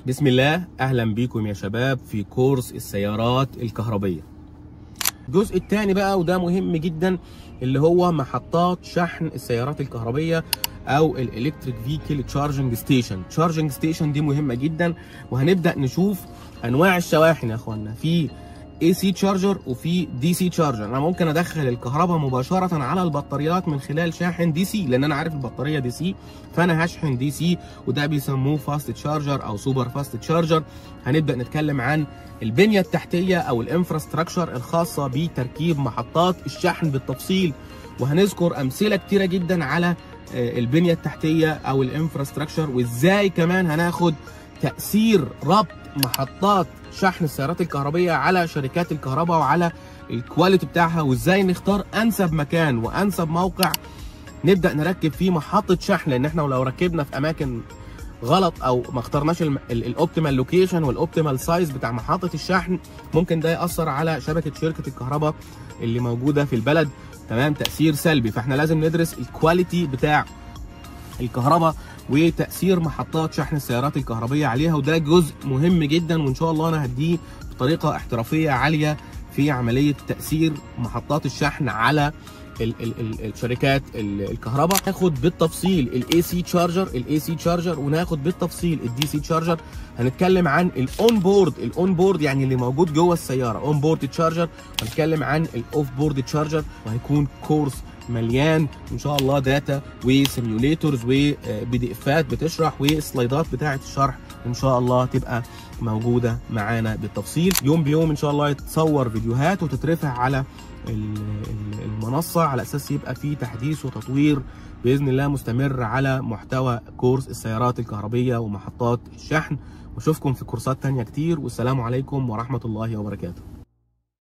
بسم الله، اهلا بيكم يا شباب في كورس السيارات الكهربية. الجزء الثاني بقى وده مهم جدا اللي هو محطات شحن السيارات الكهربية او الالكتريك فيكل تشارجنج ستيشن. تشارجنج ستيشن دي مهمة جدا، وهنبدأ نشوف انواع الشواحن يا اخوانا. في AC تشارجر وفي DC تشارجر. انا ممكن ادخل الكهرباء مباشره على البطاريات من خلال شاحن DC، لان انا عارف البطاريه DC، فانا هشحن DC، وده بيسموه فاست تشارجر او سوبر فاست تشارجر. هنبدا نتكلم عن البنيه التحتيه او الانفراستراكشر الخاصه بتركيب محطات الشحن بالتفصيل، وهنذكر امثله كتيره جدا على البنيه التحتيه او الانفراستراكشر، وازاي كمان هناخد تاثير ربط محطات شحن السيارات الكهربية على شركات الكهرباء وعلى الكواليتي بتاعها، وازاي نختار انسب مكان وانسب موقع نبدأ نركب فيه محطة شحن. لان احنا لو ركبنا في اماكن غلط او ما اخترناش الاوبتيمال لوكيشن والاوبتيمال سايز بتاع محطة الشحن، ممكن ده يأثر على شركة الكهرباء اللي موجودة في البلد، تمام، تأثير سلبي. فاحنا لازم ندرس الكواليتي بتاع الكهرباء وتأثير محطات شحن السيارات الكهربية عليها، وده جزء مهم جدا، وإن شاء الله أنا هديه بطريقة احترافية عالية في عملية تأثير محطات الشحن على الشركات الكهرباء. ناخد بالتفصيل الاي سي تشارجر وناخد بالتفصيل الدي سي تشارجر. هنتكلم عن الاون بورد يعني اللي موجود جوه السياره، اون بورد تشارجر، وهنتكلم عن الاوف بورد تشارجر، وهيكون كورس مليان ان شاء الله داتا وسيميوليتورز وبي دي افات بتشرح، والسلايدات بتاعه الشرح ان شاء الله تبقى موجوده معانا بالتفصيل. يوم بيوم ان شاء الله يتصور فيديوهات وتترفع على المنصه، على اساس يبقى في تحديث وتطوير باذن الله مستمر على محتوى كورس السيارات الكهربيه ومحطات الشحن. واشوفكم في كورسات تانية كتير، والسلام عليكم ورحمه الله وبركاته.